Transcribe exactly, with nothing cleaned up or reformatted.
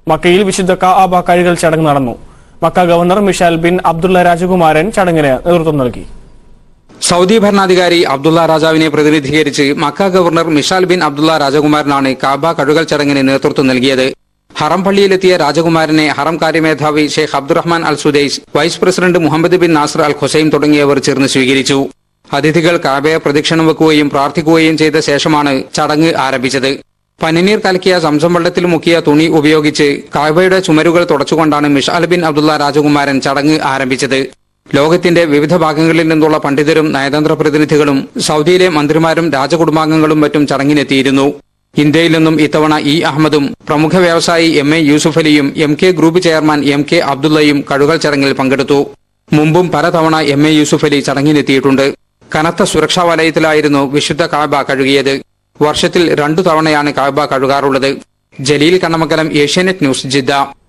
മക്കയിൽ വിശുദ്ധ കാഅബ കഴുകൽ ചടങ്ങ് നടന്നു. Makkah governor Mishal bin Abdullah രാജകുമാരൻ ചടങ്ങിന് നേതൃത്വം നൽകി. സൗദി ഭരണാധികാരി അബ്ദുള്ള രാജാവിനെ പ്രതിനിധീകരിച്ച് Makkah governor Mishal bin Abdullah രാജകുമാരനാണ് കാബ കഴുകൽ ചടങ്ങിന് നേതൃത്വം നൽകിയത്. ഹറം പള്ളിയിലെത്തിയ രാജകുമാരനെ ഹറം കാര്യമേധാവി Sheikh Abdulrahman al Sudais, vice president Muhammad bin Nasser al Khuzaim തുടങ്ങിയവർ ചേർന്ന് സ്വീകരിച്ചു. അതിഥികൾ കാബയെ പ്രദക്ഷിണം വെക്കുകയും പ്രാർത്ഥിക്കുകയും ചെയ്ത ശേഷമാണ് ചടങ്ങ് ആരംഭിച്ചത്. പനിനീർ കലക്കിയ സംസം വെള്ളത്തിൽ മുക്കിയ തുണി ഉപയോഗിച്ച് കാബയുടെ ചുമരുകൾ തുടച്ചുകൊണ്ടാണ് മിഷാൽ ബിൻ അബ്ദുള്ള രാജകുമാരൻ ചടങ്ങ് ആരംഭിച്ചത്. ലോകത്തിന്റെ വിവിധ ഭാഗങ്ങളിൽ നിന്നുള്ള പണ്ഡിതരും നയതന്ത്ര പ്രതിനിധികളും സൗദിയിലെ മന്ത്രിമാരും രാജകുടുംബാംഗങ്ങളും മറ്റും ചടങ്ങിനെത്തിയിരുന്നു. ഇന്ത്യയിൽ നിന്നും ഇത്തവണ ഇ അഹമ്മദും പ്രമുഖ വ്യവസായി എം എ യൂസുഫലിയും M K group chairman M K അബ്ദുള്ളയും കഴുകൽ ചടങ്ങിൽ പങ്കെടുത്തു. മുമ്പും പലതവണ എം എ യൂസുഫലി ചടങ്ങിനെത്തിയിട്ടുണ്ട്. കനത്ത സുരക്ഷാ വലയത്തിലായിരുന്നു വിശുദ്ധ കാബ കഴുകിയത്. വർഷത്തിൽ രണ്ടു തവണയാണ് കാബ കഴുകാറുള്ളത്. Jaleel Kannamangalam, Asianet News, Jeddah.